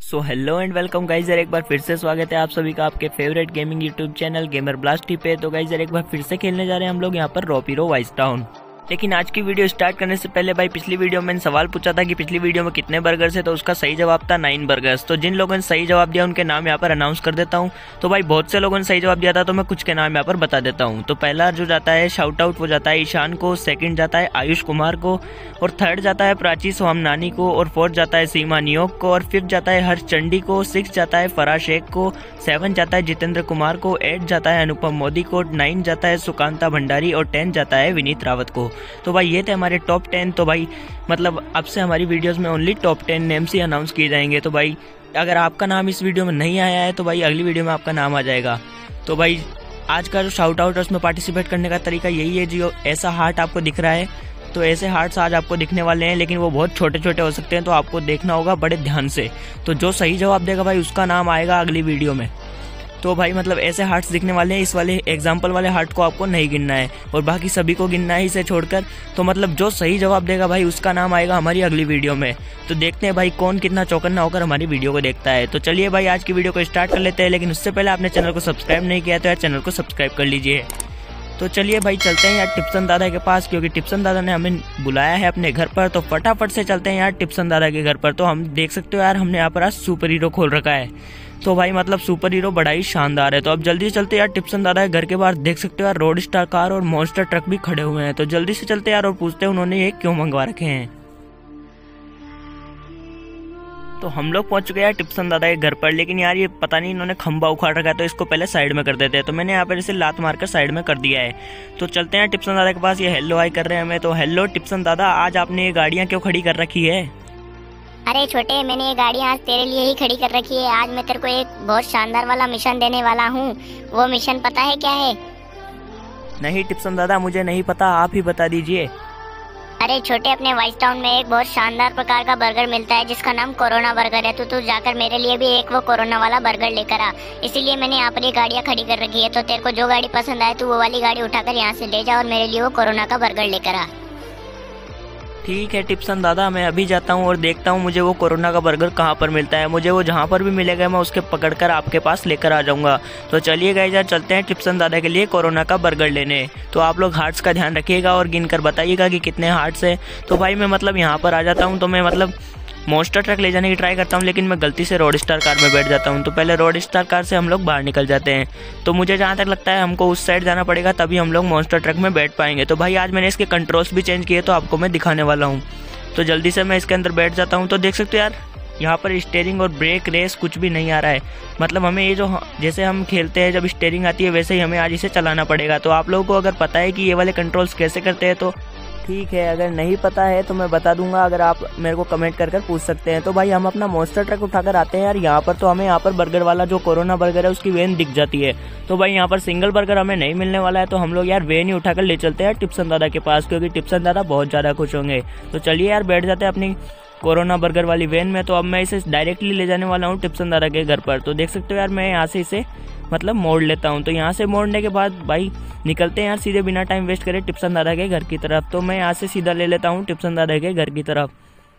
So hello and welcome guys, एक बार फिर से स्वागत है आप सभी का आपके favourite gaming YouTube channel gamer blasty पे। तो गाइज एक बार फिर से खेलने जा रहे हैं हम लोग यहाँ पर रॉपीरो वाइस टाउन। लेकिन आज की वीडियो स्टार्ट करने से पहले भाई, पिछली वीडियो में मैंने सवाल पूछा था कि पिछली वीडियो में कितने बर्गर्स है, तो उसका सही जवाब था 9 बर्गर्स। तो जिन लोगों ने सही जवाब दिया उनके नाम यहाँ पर अनाउंस कर देता हूँ। तो भाई बहुत से लोगों ने सही जवाब दिया था, तो मैं कुछ के नाम यहाँ पर बता देता हूँ। तो पहला जो जाता है शाउट आउट वो जाता है ईशान को, सेकंड जाता है आयुष कुमार को, और थर्ड जाता है प्राची सोमनानी को, और फोर्थ जाता है सीमा नियोग को, और फिफ्थ जाता है हर्ष चंडी को, 6 जाता है फराज शेख को, 7 जाता है जितेंद्र कुमार को, 8 जाता है अनुपम मोदी को, 9 जाता है सुकांता भंडारी, और 10 जाता है विनीत रावत को। तो भाई ये थे हमारे टॉप 10। तो भाई मतलब अब से हमारी वीडियोस में ओनली टॉप 10 नेम्स ही अनाउंस किए जाएंगे। तो भाई अगर आपका नाम इस वीडियो में नहीं आया है तो भाई अगली वीडियो में आपका नाम आ जाएगा। तो भाई आज का जो शाउट आउट है उसमें पार्टिसिपेट करने का तरीका यही है। जो ऐसा हार्ट आपको दिख रहा है, तो ऐसे हार्ट्स आज आपको दिखने वाले हैं, लेकिन वो बहुत छोटे छोटे हो सकते हैं, तो आपको देखना होगा बड़े ध्यान से। तो जो सही जवाब देगा भाई उसका नाम आएगा अगली वीडियो में। तो भाई मतलब ऐसे हार्ट्स दिखने वाले हैं, इस वाले एग्जाम्पल वाले हार्ट को आपको नहीं गिनना है और बाकी सभी को गिनना है इसे छोड़कर। तो मतलब जो सही जवाब देगा भाई उसका नाम आएगा हमारी अगली वीडियो में। तो देखते हैं भाई कौन कितना चौकन्ना होकर हमारी वीडियो को देखता है। तो चलिए भाई आज की वीडियो को स्टार्ट कर लेते हैं, लेकिन उससे पहले आपने चैनल को सब्सक्राइब नहीं किया तो यार चैनल को सब्सक्राइब कर लीजिए। तो चलिए भाई चलते हैं यार टिप्सन दादा के पास, क्योंकि टिप्सन दादा ने हमें बुलाया है अपने घर पर। तो फटाफट से चलते हैं यार टिप्सन दादा के घर पर। तो हम देख सकते हो यार हमने यहाँ पर आज सुपर हीरो खोल रखा है। तो भाई मतलब सुपर हीरो बड़ा ही शानदार है। तो अब जल्दी से चलते यार टिप्सन दादा के घर के बाहर। देख सकते हो यार रोड स्टार कार और मॉन्स्टर ट्रक भी खड़े हुए हैं। तो जल्दी से चलते यार और पूछते हैं उन्होंने ये क्यों मंगवा रखे हैं। तो हम लोग पहुंच चुके हैं टिप्सन दादा के घर पर, लेकिन यार ये पता नहीं इन्होंने खंबा उखाड़ रखा है, तो इसको पहले साइड में कर देते हैं। तो मैंने यहाँ पर इसे लात मारकर साइड में कर दिया है। तो चलते हैं टिप्सन दादा के पास। ये हेलो हाई कर रहे हैं हमें। तो हेलो टिप्सन दादा, आज आपने ये गाड़ियाँ क्यों खड़ी कर रखी है? अरे छोटे, मैंने ये गाड़ियाँ आज तेरे लिए ही खड़ी कर रखी है। आज मैं तेरे को एक बहुत शानदार वाला मिशन देने वाला हूँ। वो मिशन पता है क्या है? नहीं टिप्सन दादा, मुझे नहीं पता, आप ही बता दीजिए। अरे छोटे, अपने वाइस टाउन में एक बहुत शानदार प्रकार का बर्गर मिलता है जिसका नाम कोरोना बर्गर है। तो तू जाकर मेरे लिए भी एक वो कोरोना वाला बर्गर लेकर आ। इसीलिए मैंने यहाँ पर ये गाड़ियाँ खड़ी कर रखी है। तो तेरे को जो गाड़ी पसंद आए तू वो वाली गाड़ी उठाकर यहाँ से ले जा और मेरे लिए वो कोरोना का बर्गर लेकर आ। ठीक है टिप्सन दादा, मैं अभी जाता हूँ और देखता हूँ मुझे वो कोरोना का बर्गर कहाँ पर मिलता है। मुझे वो जहाँ पर भी मिलेगा मैं उसके पकड़कर आपके पास लेकर आ जाऊँगा। तो चलिए गाइस यार चलते हैं टिप्सन दादा के लिए कोरोना का बर्गर लेने। तो आप लोग हार्ट्स का ध्यान रखिएगा और गिनकर बताइएगा कि कितने हार्ट्स है। तो भाई मैं मतलब यहाँ पर आ जाता हूँ, तो मैं मतलब मॉन्स्टर ट्रक ले जाने की ट्राई करता हूँ, लेकिन मैं गलती से रोड स्टार कार में बैठ जाता हूँ। तो पहले रोड स्टार कार से हम लोग बाहर निकल जाते हैं। तो मुझे जहाँ तक लगता है हमको उस साइड जाना पड़ेगा, तभी हम लोग मॉन्स्टर ट्रक में बैठ पाएंगे। तो भाई आज मैंने इसके कंट्रोल्स भी चेंज किए, तो आपको मैं दिखाने वाला हूँ। तो जल्दी से मैं इसके अंदर बैठ जाता हूँ। तो देख सकते हो यार यहाँ पर स्टीयरिंग और ब्रेक रेस कुछ भी नहीं आ रहा है। मतलब हमें ये जो जैसे हम खेलते हैं जब स्टीयरिंग आती है वैसे ही हमें आज इसे चलाना पड़ेगा। तो आप लोगों को अगर पता है कि ये वाले कंट्रोल्स कैसे करते हैं तो ठीक है, अगर नहीं पता है तो मैं बता दूंगा, अगर आप मेरे को कमेंट कर पूछ सकते हैं। तो भाई हम अपना मॉन्स्टर ट्रक उठाकर आते हैं यार यहाँ पर। तो हमें यहाँ पर बर्गर वाला जो कोरोना बर्गर है उसकी वेन दिख जाती है। तो भाई यहाँ पर सिंगल बर्गर हमें नहीं मिलने वाला है, तो हम लोग यार वेन ही उठाकर ले चलते हैं टिप्सन दादा के पास, क्योंकि टिप्सन दादा बहुत ज़्यादा खुश होंगे। तो चलिए यार बैठ जाते हैं अपनी कोरोना बर्गर वाली वैन में। तो अब मैं इसे डायरेक्टली ले जाने वाला हूँ टिप्सन दादा के घर पर। तो देख सकते हो यार मैं यहाँ से इसे मतलब मोड़ लेता हूँ। तो यहाँ से मोड़ने के बाद भाई निकलते हैं यार सीधे बिना टाइम वेस्ट करे टिप्सन दादा के घर की तरफ। तो मैं यहाँ से सीधा ले लेता हूँ टिप्सन दादा के घर की तरफ।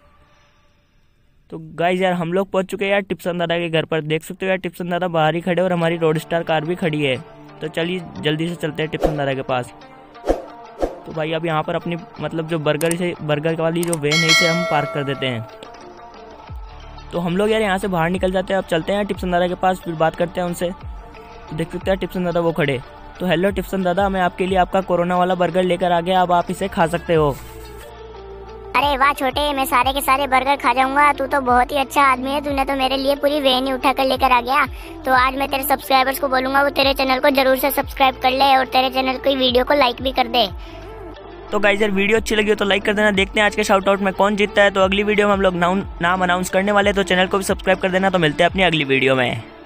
तो गाइस यार हम लोग पहुँच चुके हैं यार टिप्सन दादा के घर पर। देख सकते हो यार टिप्सन दादा बाहर ही खड़े और हमारी रोड स्टार कार भी खड़ी है। तो चलिए जल्दी से चलते हैं टिप्सन दादा के पास। तो भाई अब यहाँ पर अपनी मतलब जो बर्गर वाली जो वैन है इसे हम पार्क कर देते हैं। तो हम लोग यार यहाँ से बाहर निकल जाते हैं। अब चलते हैं टिप्सन दादा के पास, फिर बात करते हैं उनसे। तो देख सकते हैं टिप्सन दादा वो खड़े। तो हेलो टिप्सन दादा, मैं आपके लिए आपका कोरोना वाला बर्गर लेकर आ गया, अब आप इसे खा सकते हो। अरे वाह छोटे, मैं सारे के सारे बर्गर खा जाऊंगा। तू तो बहुत ही अच्छा आदमी है, तूने तो मेरे लिए पूरी वैन ही उठाकर लेकर आ गया। तो आज मैं तेरे सब्सक्राइबर्स को बोलूंगा वो तेरे चैनल को जरूर से सब्सक्राइब कर ले और तेरे चैनल की वीडियो को लाइक भी कर दे। तो गाइस यार वीडियो अच्छी लगी हो तो लाइक कर देना। देखते हैं आज के शाउट आउट में कौन जीतता है। तो अगली वीडियो में हम लोग नाम अनाउंस करने वाले हैं, तो चैनल को भी सब्सक्राइब कर देना। तो मिलते हैं अपनी अगली वीडियो में।